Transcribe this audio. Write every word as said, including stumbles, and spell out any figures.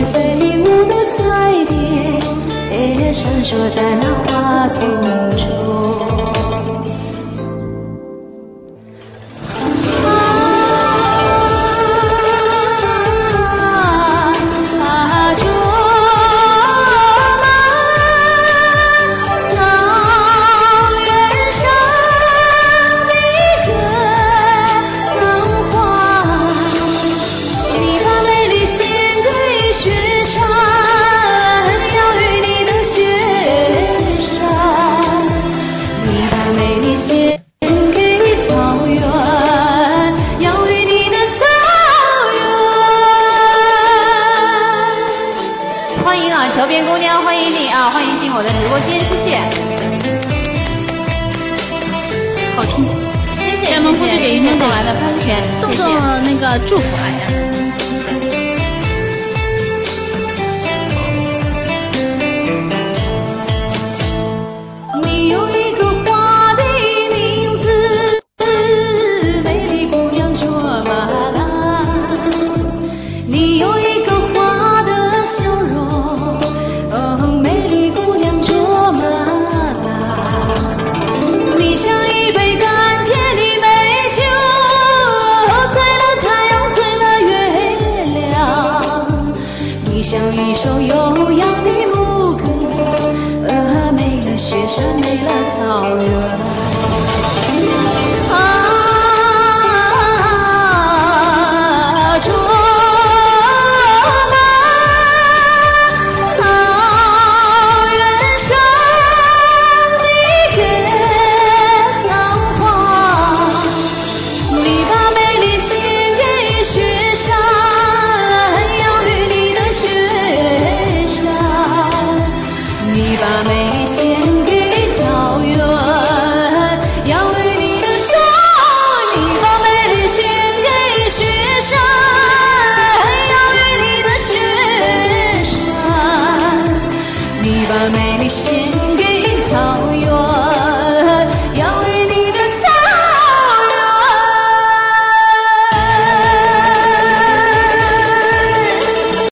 飞舞的彩蝶，闪烁在那花丛中。 桥边姑娘，欢迎你啊！欢迎进我的直播间，谢谢。 好听， 谢谢， 谢谢谢谢给云天送来的喷泉， 送送那个祝福来着。 你有一个花的名字，美丽姑娘卓玛拉。你有一个花的笑容。美丽姑娘卓玛拉，你像一杯甘甜的美酒，醉了太阳，醉了月亮。你像一首悠扬的牧歌，呃，美了雪山，美了草原。献给草原，